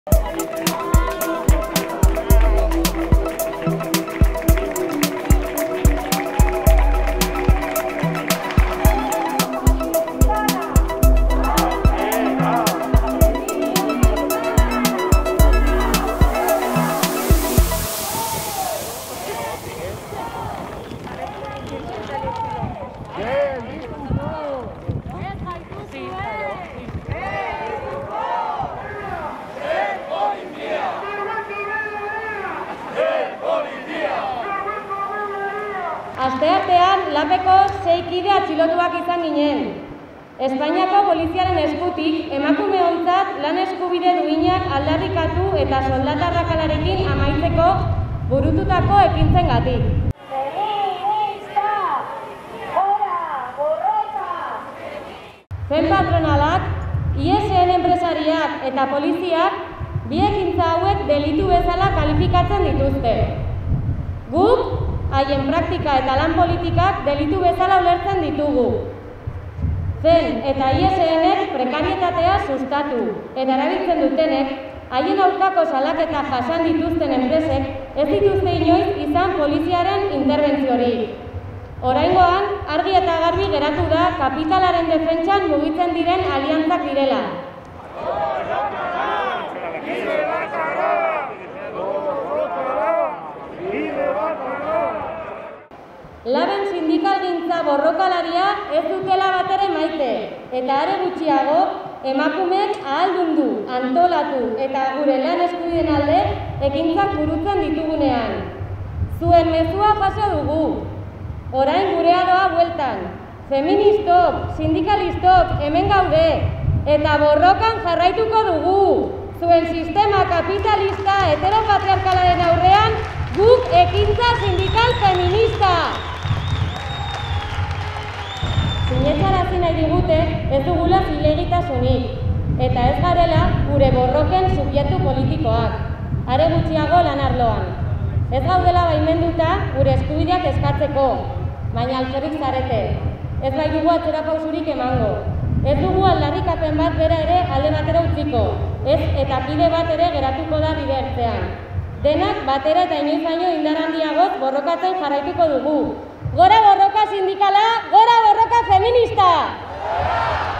Asteartean lapeko 6 kide atxilotuak izan ginen. Espainiako poliziaren eskutik emakumeontzat lan eskubide duinak aldarrikatu eta soldata arrakalarekin amaitzeko burututako ekintzengatik. Feminista! Gora! Borroka! Fen patronalak, ISN enpresariak eta poliziak bi ekintza hauek delitu bezala kalifikatzen dituzte. Guk, haien praktika eta lan politikak delitu bezala ulertzen ditugu. Fen eta ISNek prekarietatea sustatu eta erabiltzen dutenek, haien aurkako salaketa jasan dituzten enpresek ez dituzte inoiz izan poliziaren interbentziorik. Oraingoan, argi eta garbi geratu da kapitalaren defentsan mugitzen diren aliantzak direla. Laben sindikalgintza borrokalaria ez dutela batere maite, eta are gutxiago, emakumeek ahaldundu, antolatu eta gure lan eskubideen alde ekintzak burutzen ditugunean. Zuen mezua jaso dugu. Orain gurea doa bueltan. Feministok, sindikalistok hemen gaude, eta borrokan jarraituko dugu. Zuen sistema kapitalista heteropatriarkalaren aurrean guk ekintza sindikal feminista. Sinetxarazi nahi digute ez dugula zilegitasunik, eta ez garela gure borroken subjektu politikoak, are gutxiago lan arloan. Ez gaudela baimenduta gure eskubideak eskatzeko, baina alferrik zarete. Ez bai dugu atzera pausurik emango. Ez dugu aldarrikapen bat bera ere alde batera utziko, ez eta pide bat ere geratuko da bide ertzean. Denak batera eta inoiz baino indar handiagoz borrokatzen jarraituko dugu. Gora borroka sindikala, gora borroka feminista!